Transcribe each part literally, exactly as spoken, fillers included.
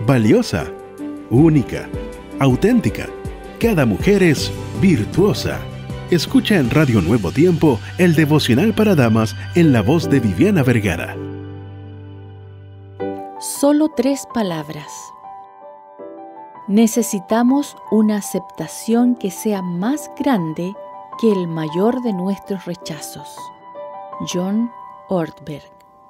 valiosa, única, auténtica. Cada mujer es virtuosa. Escucha en Radio Nuevo Tiempo el devocional para damas en la voz de Viviana Vergara. Solo tres palabras. Necesitamos una aceptación que sea más grande que el mayor de nuestros rechazos. John Ortberg.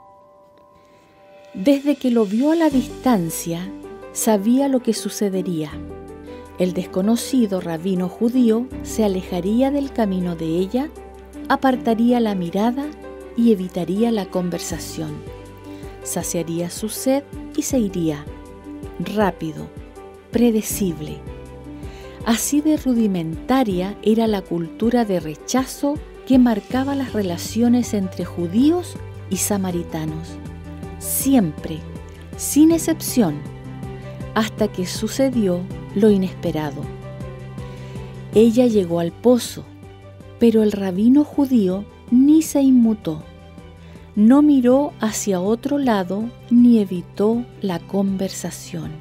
Desde que lo vio a la distancia, sabía lo que sucedería. El desconocido rabino judío se alejaría del camino de ella, apartaría la mirada y evitaría la conversación. Saciaría su sed y se iría, rápido, predecible. Así de rudimentaria era la cultura de rechazo que marcaba las relaciones entre judíos y samaritanos. Siempre, sin excepción, hasta que sucedió lo inesperado. Ella llegó al pozo, pero el rabino judío ni se inmutó. No miró hacia otro lado ni evitó la conversación.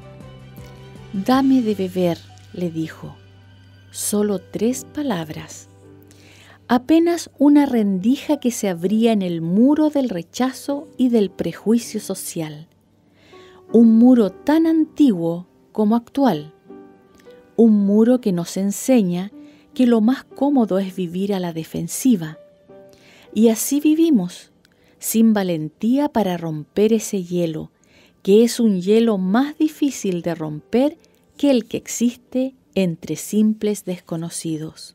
«Dame de beber», le dijo. Solo tres palabras. Apenas una rendija que se abría en el muro del rechazo y del prejuicio social. Un muro tan antiguo como actual. Un muro que nos enseña que lo más cómodo es vivir a la defensiva. Y así vivimos, sin valentía para romper ese hielo, que es un hielo más difícil de romper que el que existe entre simples desconocidos.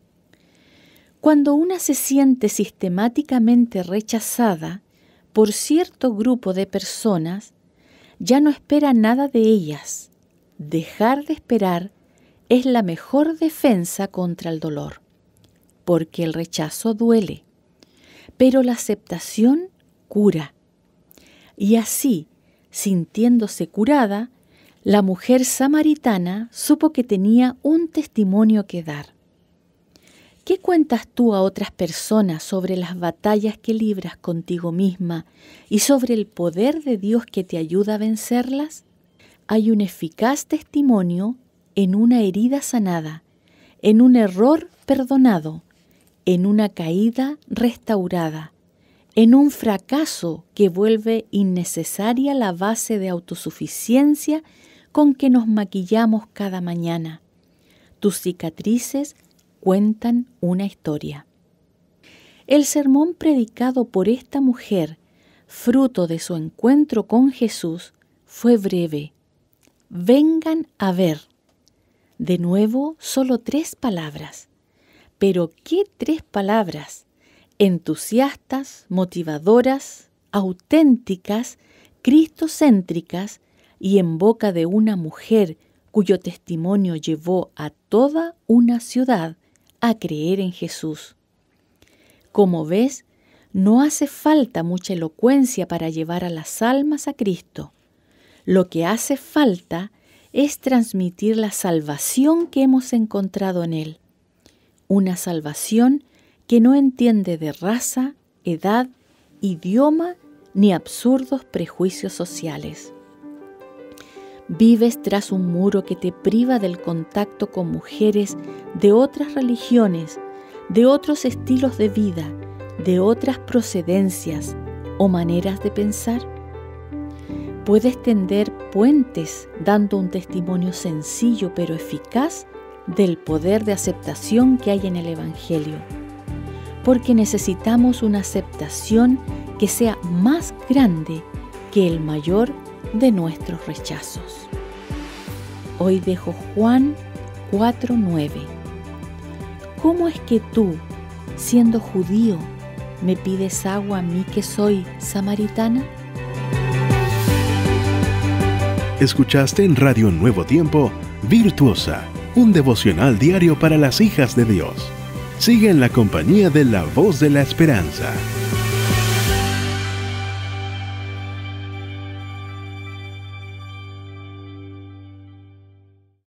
Cuando una se siente sistemáticamente rechazada por cierto grupo de personas, ya no espera nada de ellas. Dejar de esperar es la mejor defensa contra el dolor, porque el rechazo duele, pero la aceptación cura. Y así, sintiéndose curada, la mujer samaritana supo que tenía un testimonio que dar. ¿Qué cuentas tú a otras personas sobre las batallas que libras contigo misma y sobre el poder de Dios que te ayuda a vencerlas? Hay un eficaz testimonio en una herida sanada, en un error perdonado, en una caída restaurada, en un fracaso que vuelve innecesaria la base de autosuficiencia con que nos maquillamos cada mañana. Tus cicatrices cuentan una historia. El sermón predicado por esta mujer, fruto de su encuentro con Jesús, fue breve. Vengan a ver. De nuevo, solo tres palabras. Pero ¿qué tres palabras? Entusiastas, motivadoras, auténticas, cristocéntricas y en boca de una mujer cuyo testimonio llevó a toda una ciudad a creer en Jesús. Como ves, no hace falta mucha elocuencia para llevar a las almas a Cristo. Lo que hace falta es transmitir la salvación que hemos encontrado en Él. Una salvación que no entiende de raza, edad, idioma ni absurdos prejuicios sociales. Vives tras un muro que te priva del contacto con mujeres de otras religiones, de otros estilos de vida, de otras procedencias o maneras de pensar. Puedes tender puentes dando un testimonio sencillo pero eficaz del poder de aceptación que hay en el Evangelio, porque necesitamos una aceptación que sea más grande que el mayor de nuestros rechazos. Hoy dejo Juan cuatro nueve. ¿Cómo es que tú, siendo judío, me pides agua a mí que soy samaritana? Escuchaste en Radio Nuevo Tiempo, Virtuosa, un devocional diario para las hijas de Dios. Sigue en la compañía de la Voz de la Esperanza.